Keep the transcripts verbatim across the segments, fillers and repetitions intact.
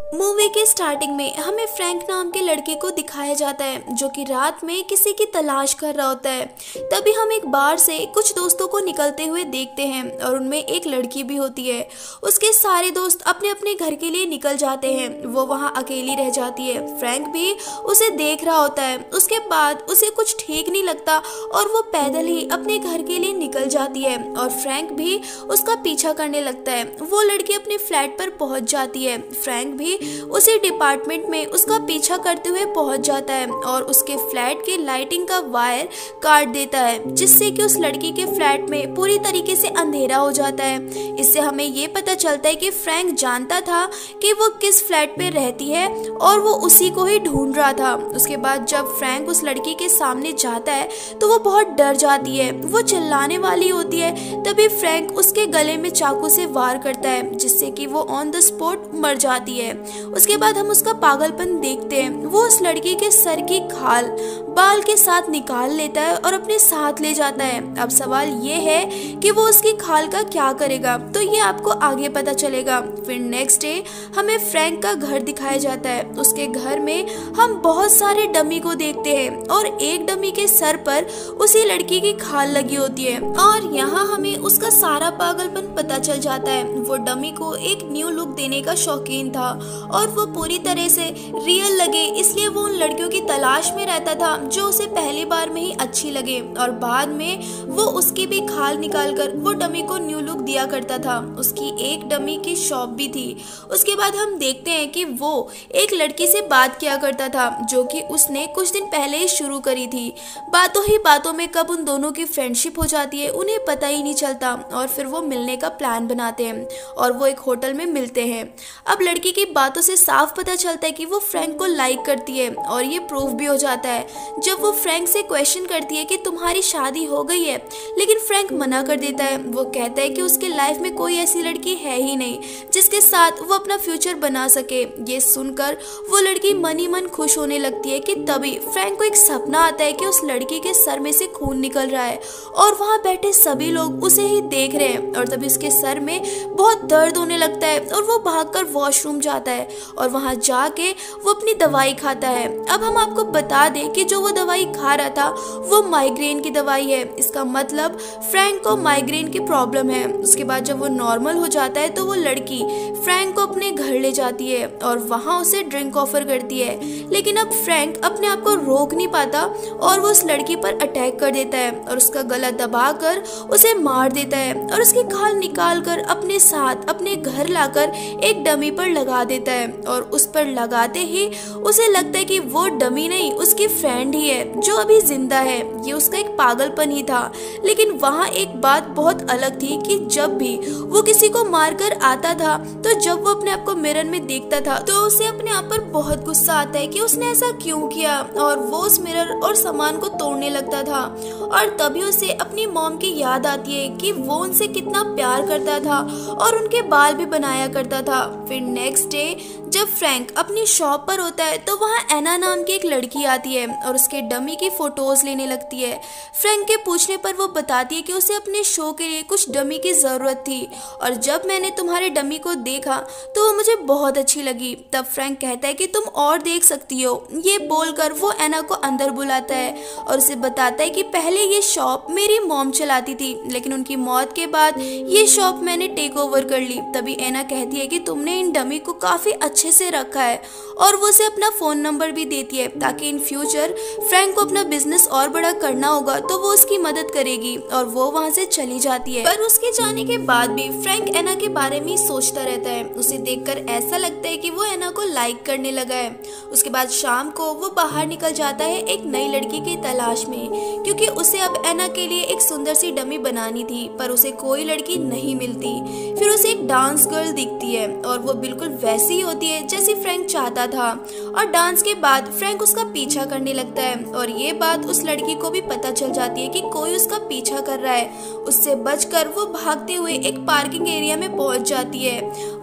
Movie के starting में हमें फ्रैंक नाम के लड़के को दिखाया जाता है जो कि रात में किसी की तलाश कर रहा होता है। तभी हम एक बार से कुछ दोस्तों को निकलते हुए देखते हैं और उनमें एक लड़की भी होती है। उसके सारे दोस्त अपने अपने घर के लिए निकल जाते हैं, वो वहाँ अकेली रह जाती है। फ्रैंक भी उसे देख रहा होता है। उसके बाद उसे कुछ ठीक नहीं लगता और वो पैदल ही अपने घर के लिए निकल जाती है और फ्रैंक भी उसका पीछा करने लगता है। वो लड़की अपने फ्लैट पर पहुंच जाती है। फ्रैंक भी उसी डिपार्टमेंट में उसका पीछा करते हुए पहुंच जाता है और उसके फ्लैट के लाइटिंग का वायर काट देता है, जिससे कि उस लड़की के फ्लैट में पूरी तरीके से अंधेरा हो जाता है। इससे हमें ये पता चलता है कि फ्रैंक जानता था कि वो किस फ्लैट पे रहती है और वो उसी को ही ढूंढ रहा था। उसके बाद जब फ्रैंक उस लड़की के सामने जाता है तो वो बहुत डर जाती है, वो चिल्लाने वाली होती है। तभी फ्रैंक उसके गले में चाकू से वार करता है, जिससे कि वो ऑन द स्पॉट मर जाती है। उसके बाद हम उसका पागलपन देखते हैं। वो उस लड़की के सर की खाल बाल के साथ निकाल लेता है और अपने साथ ले जाता है। अब सवाल ये है कि वो उसकी खाल का क्या करेगा, तो ये आपको आगे पता चलेगा। फिर नेक्स्ट डे हमें फ्रैंक का घर दिखाया जाता है। उसके घर में हम बहुत सारे डमी को देखते हैं और एक डमी के सर पर उसी लड़की की खाल लगी होती है और यहाँ हमें उसका सारा पागलपन पता चल जाता है। वो डमी को एक न्यू लुक देने का शौकीन था और वो पूरी तरह से रियल लगे, इसलिए वो उन लड़कियों की तलाश में रहता था जो उसे पहली बार में ही अच्छी लगे और बाद में वो उसकी भी खाल निकालकर वो डमी को न्यू लुक दिया करता था। उसकी एक डमी की शॉप भी थी। उसके बाद हम देखते हैं कि वो एक लड़की से बात किया करता था जो कि उसने कुछ दिन पहले ही शुरू करी थी। बातों ही बातों में कब उन दोनों की फ्रेंडशिप हो जाती है उन्हें पता ही नहीं चलता और फिर वो मिलने का प्लान बनाते हैं और वो एक होटल में मिलते हैं। अब लड़की की बातों से साफ पता चलता है कि वो फ्रैंक को लाइक करती है और ये प्रूफ भी हो जाता है जब वो फ्रैंक से क्वेश्चन करती है कि तुम्हारी शादी हो गई है, लेकिन फ्रैंक मना कर देता है। वो कहता है कि उसके लाइफ में कोई ऐसी लड़की है ही नहीं जिसके साथ वो अपना फ्यूचर बना सके। ये सुनकर वो लड़की मन ही मन खुश होने लगती है कि तभी फ्रैंक को एक सपना आता है कि उस लड़की के सर में से खून निकल रहा है और वहाँ बैठे सभी लोग उसे ही देख रहे हैं और तभी उसके सर में बहुत दर्द होने लगता है और वो भागकर वॉशरूम जाता है और वहाँ जाके वो अपनी दवाई खाता है। अब हम आपको बता दें कि जो वो दवाई खा रहा था वो माइग्रेन की दवाई है। इसका मतलब फ्रैंक को माइग्रेन की प्रॉब्लम है। उसके बाद जब वो नॉर्मल हो जाता है तो वो लड़की फ्रैंक को अपने घर ले जाती है और वहाँ उसे ड्रिंक ऑफर करती है, लेकिन अब फ्रैंक अपने आप को रोक नहीं पाता और वो उस लड़की पर अटैक कर देता है और उसका गला दबाकर उसे मार देता है और उसकी खाल निकाल कर अपने साथ अपने घर लाकर एक डमी पर लगा देता है और उस पर लगाते ही उसे लगता है कि वो डमी नहीं उसकी फ्रेंड ही है जो अभी जिंदा है। ये उसका एक पागलपन ही था। लेकिन वहाँ एक बात बहुत अलग थी कि जब भी वो किसी को मारकर आता था तो जब वो अपने आप को मिरर में देखता था तो उसे अपने आप पर बहुत गुस्सा आता है कि उसने ऐसा क्यों किया और वो उस मिरर और सामान को तोड़ने लगता था और तभी उसे अपनी मॉम की याद आती है कि वो उनसे कितना प्यार करता था और उनके बाल भी बनाया करता था। फिर नेक्स्ट डे जब फ्रैंक अपनी शॉप पर होता है तो वहाँ एना नाम की एक लड़की आती है और उसके डमी की फोटोज लेने लगती है। फ्रैंक के पूछने पर वो बताती है कि उसे अपने शो के लिए कुछ डमी की जरूरत थी और जब मैंने तुम्हारे डमी को देखा तो वो मुझे बहुत अच्छी लगी। तब फ्रैंक कहता है कि तुम और देख सकती हो। ये बोलकर वो एना को अंदर बुलाता है और उसे बताता है कि पहले ये शॉप मेरी मॉम चलाती थी, लेकिन उनकी मौत के बाद ये शॉप मैंने टेक ओवर कर ली। तभी एना कहती है कि तुमने इन डमी को काफी अच्छे से रखा है और वो उसे अपना फोन नंबर भी देती है ताकि इन फ्यूचर फ्रैंक को अपना बिजनेस और बड़ा करना होगा तो वो उसकी मदद करेगी और वो वहाँ से चली जाती है। पर उसके जाने के बाद भी फ्रैंक एना के बारे में सोचता रहता है। उसे देखकर ऐसा लगता है कि वो एना को लाइक करने लगा है। उसके बाद शाम को वो बाहर निकल जाता है एक नई लड़की की तलाश में, क्योंकि उसे अब एना के लिए एक सुंदर सी डमी बनानी थी, पर उसे कोई लड़की नहीं मिलती। फिर उसे एक डांस गर्ल दिखती है और वो बिल्कुल वैसी ही होती है जैसे फ्रैंक चाहता था और डांस के बाद फ्रैंक उसका पीछा करने लगता है और ये बात उस लड़की को भी पता चल जाती है कि कोई उसका पीछा कर रहा है। उससे बचकर वो भागते हुए एक पार्किंग एरिया में पहुंच जाती है।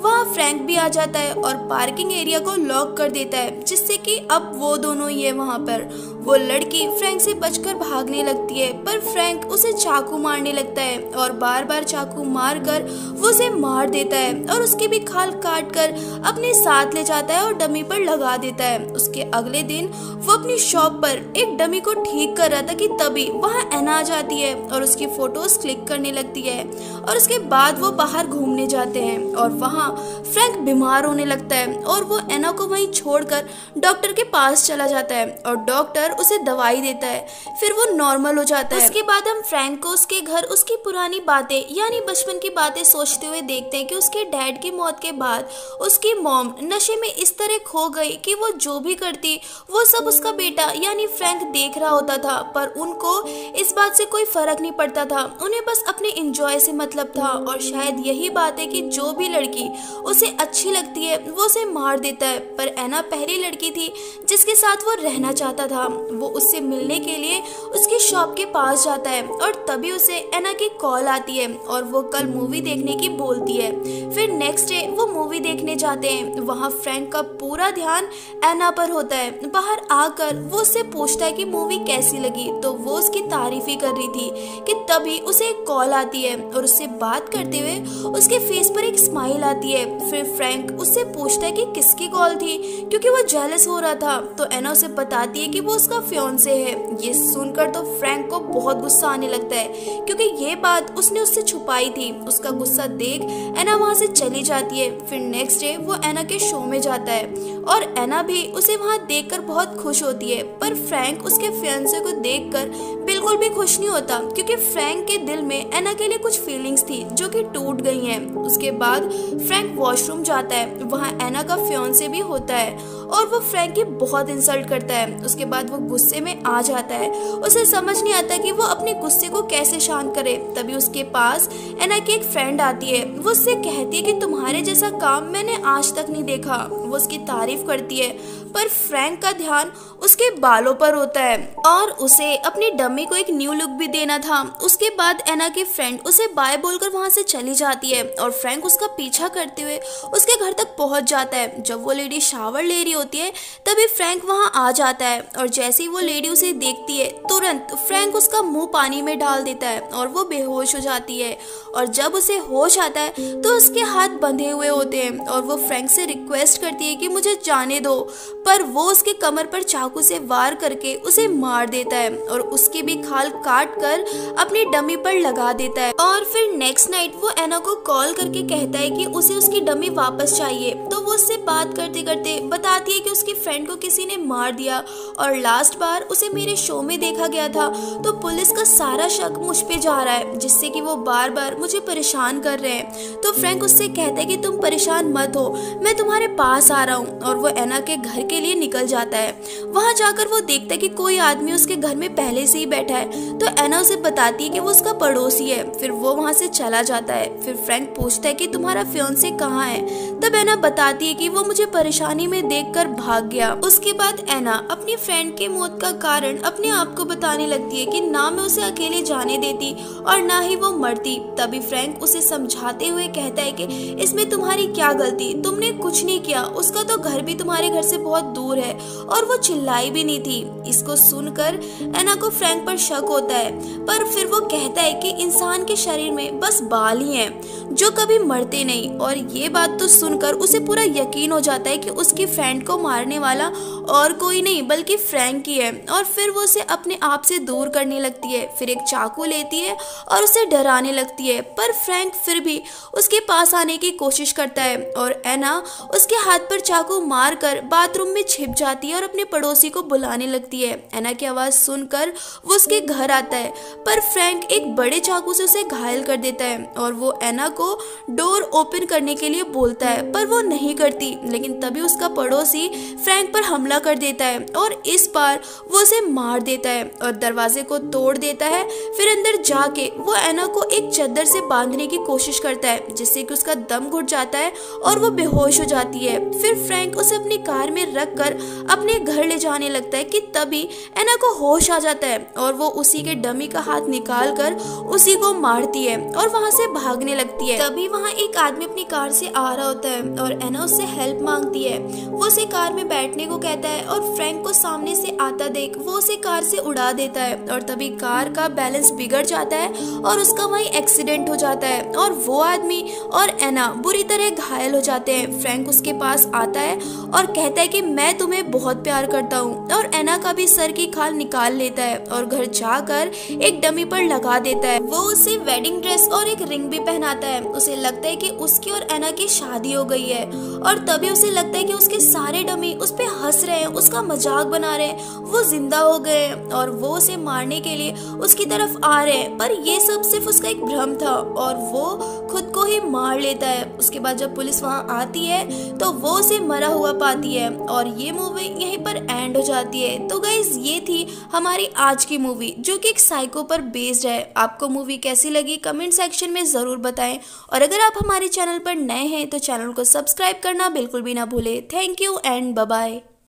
वहाँ फ्रैंक भी आ जाता है और पार्किंग एरिया को लॉक कर देता है, जिससे कि अब वो दोनों ही है वहाँ पर। वो लड़की फ्रैंक से बचकर भागने लगती है, पर फ्रैंक उसे चाकू मारने लगता है और बार बार चाकू मारकर वो उसे मार देता है और उसकी भी खाल काट कर अपने साथ ले जाता है और डमी पर लगा देता है। उसके अगले दिन वो अपनी शॉप पर एक डमी को ठीक कर रहा था कि तभी वहाँ एना आ जाती है और उसकी फोटोज क्लिक करने लगती है। और उसके बाद वो बाहर घूमने जाते हैं और वहाँ फ्रैंक बीमार होने लगता है और वो एना को वहीं छोड़कर डॉक्टर के पास चला जाता है और डॉक्टर उसे दवाई देता है, फिर वो नॉर्मल हो जाता है। उसके बाद हम फ्रैंक को उसके घर उसकी पुरानी बातें यानी बचपन की बातें सोचते हुए देखते हैं कि उसके डैड की मौत के बाद उसकी मॉम नशे में इस तरह खो गई कि वो जो भी करती वो सब उसका बेटा यानी फ्रैंक देख रहा होता था, पर उनको इस बात से कोई फर्क नहीं पड़ता था। उन्हें बस अपने इंजॉय से मतलब था और शायद यही बात है कि जो भी लड़की उसे अच्छी लगती है वो उसे मार देता है। पर एना पहली लड़की थी जिसके साथ वो रहना चाहता था। वो उससे मिलने के लिए उसकी शॉप के पास जाता है और तभी उसे एना की कॉल आती है और वो कल मूवी देखने की बोलती है। फिर नेक्स्ट डे वो मूवी देखने जाते हैं। वहाँ फ्रैंक का पूरा ध्यान एना पर होता है। बाहर आकर वो उससे पूछता है कि मूवी कैसी लगी, तो वो उसकी तारीफ ही कर रही थी कि तभी उसे एक कॉल आती है और उससे बात करते हुए उसके फेस पर एक स्माइल आती है। फिर फ्रैंक उससे पूछता है कि किसकी कॉल थी, क्योंकि वो जेलस हो रहा था। तो एना उसे बताती है कि वो उसका फियांसे है। ये सुनकर तो फ्रैंक को बहुत गुस्सा आने लगता है, क्योंकि ये बात उसने उससे छुपाई थी। उसका गुस्सा देख एना वहाँ से चली जाती है। फिर नेक्स्ट डे वो एना के शो में जाता है और एना भी उसे वहाँ देखकर बहुत खुश होती है। पर फ्रैंक उसके फियांसे को देखकर बिल्कुल भी खुश नहीं होता, क्योंकि फ्रैंक के दिल में एना के लिए कुछ फीलिंग्स थी जो कि टूट गई हैं। उसके बाद फ्रैंक वॉशरूम जाता है, वहाँ एना का फियांसे भी होता है और वो फ्रैंक की बहुत इंसल्ट करता है। उसके बाद वो गुस्से में आ जाता है। उसे समझ नहीं आता कि वो अपने गुस्से को कैसे शांत करे। तभी उसके पास एना की एक फ्रेंड आती है। वो उससे कहती है कि तुम्हारे जैसा काम मैंने आज तक नहीं देखा। वो उसकी तारीफ करती है, पर फ्रैंक का ध्यान उसके बालों पर होता है और उसे अपनी डमी को एक न्यू लुक भी देना था। उसके बाद एना की फ्रेंड उसे बाय बोलकर वहां से चली जाती है और फ्रैंक उसका पीछा करते हुए उसके घर तक पहुंच जाता है। जब वो लेडी शावर ले रही होती है तभी फ्रैंक वहां आ जाता है और जैसे ही वो लेडी उसे देखती है तुरंत फ्रैंक उसका मुंह पानी में डाल देता है और वो बेहोश हो जाती है। और जब उसे होश आता है तो उसके हाथ बंधे हुए होते हैं और वो फ्रैंक से रिक्वेस्ट करती है कि मुझे जाने दो, पर वो उसके कमर पर चाकू से वार करके उसे मार देता है और उसकी भी खाल काट कर अपनी डमी पर लगा देता है। और फिर नेक्स्ट नाइट वो एना को कॉल करके कहता है कि उसे उसकी डमी वापस चाहिए। तो वो उससे बात करते करते बताती है कि उसकी फ्रेंड को किसी ने मार दिया और लास्ट बार उसे मेरे शो में देखा गया था, तो पुलिस का सारा शक मुझ पे जा रहा है, जिससे कि वो बार बार मुझे परेशान कर रहे हैं। तो फ्रैंक उससे कहता है कि तुम परेशान मत हो, मैं तुम्हारे पास आ रहा हूँ। और वो एना के घर के लिए निकल जाता है। वहाँ जाकर वो देखता है कि कोई आदमी उसके घर में पहले से ही बैठा है। तो एना उसे बताती है कि वो उसका पड़ोसी है। फिर वो वहाँ से चला जाता है। फिर फ्रैंक पूछता है कि तुम्हारा फियांसे कहाँ है। तब एना बताती है कि वो मुझे परेशानी में देखकर भाग गया। उसके बाद एना अपनी फ्रेंड के मौत का कारण अपने आप को बताने लगती है कि ना मैं उसे अकेले जाने देती और ना ही वो मरती। तभी फ्रैंक उसे समझाते हुए कहता है कि इसमें तुम्हारी क्या गलती, तुमने कुछ नहीं किया, उसका तो घर भी तुम्हारे घर से बहुत दूर है और वो चिल्लाई भी नहीं थी। इसको सुनकर एना को फ्रैंक पर शक होता है, पर फिर वो कहता है कि इंसान के शरीर में बस बाल ही हैं जो कभी मरते नहीं। और ये बात तो सुनकर उसे पूरा यकीन हो जाता है कि उसकी फ्रेंड को मारने वाला और कोई नहीं बल्कि फ्रैंक ही है। और फिर वो उसे अपने आप से दूर करने लगती है। फिर एक चाकू लेती है और उसे डराने लगती है, पर फ्रैंक फिर भी उसके पास आने की कोशिश करता है और एना उसके हाथ पर चाकू मारकर बाथरूम में छिप जाती है और अपने पड़ोसी को बुलाने लगती है। एना की आवाज सुनकर वो उसके घर आता है, पर फ्रैंक एक बड़े चाकू से उसे घायल कर देता है और वो एना को डोर ओपन करने के लिए बोलता है, पर वो नहीं करती। लेकिन तभी उसका पड़ोसी पड़ोसी फ्रैंक पर हमला कर देता है और इस बार वो उसे मार देता है और दरवाजे को तोड़ देता है। फिर अंदर जाके वो एना को एक चादर से बांधने की कोशिश करता है जिससे कि उसका दम घुट जाता है और वो बेहोश हो जाती है। फिर फ्रैंक उसे अपनी कार में रख कर अपने घर ले जाने लगता है कि तभी एना को होश आ जाता है और वो उसी के डमी का हाथ निकाल कर उसी को मारती है और वहाँ से भागने लगती है। तभी वहाँ एक आदमी अपनी कार से आ रहा होता है और एना उससे हेल्प मांगती है। वो उसे कार में बैठने को कहता है और फ्रैंक को सामने से आता देख वो उसे कार से उड़ा देता है और तभी कार का बैलेंस बिगड़ जाता है और उसका वहीं एक्सीडेंट हो जाता है और वो आदमी और एना बुरी तरह घायल हो जाते हैं। फ्रैंक उसके पास आता है और कहता है कि मैं तुम्हें बहुत प्यार करता हूँ और एना का भी सर की खाल निकाल लेता है और घर जाकर एक डमी पर लगा देता है। वो उसे वेडिंग ड्रेस और एक रिंग भी पहनाता है। उसे लगता है कि उसकी और एना की शादी हो गई है और तभी उसे लगता है कि उसके सारे डमी उस पे हंस रहे हैं, उसका मजाक बना रहे हैं, वो जिंदा हो गए हैं और वो उसे मारने के लिए उसकी तरफ आ रहे हैं। पर ये सब सिर्फ उसका एक भ्रम था और वो खुद को ही मार लेता है। उसके बाद जब पुलिस वहाँ आती है तो वो उसे मरा हुआ पाती है और ये मूवी यहीं पर एंड हो जाती है। तो गाइज ये थी हमारी आज की मूवी जो कि एक साइको पर बेस्ड है। आपको मूवी कैसी लगी कमेंट सेक्शन में ज़रूर बताएं और अगर आप हमारे चैनल पर नए हैं तो चैनल को सब्सक्राइब करना बिल्कुल भी ना भूलें। Thank you and bye bye.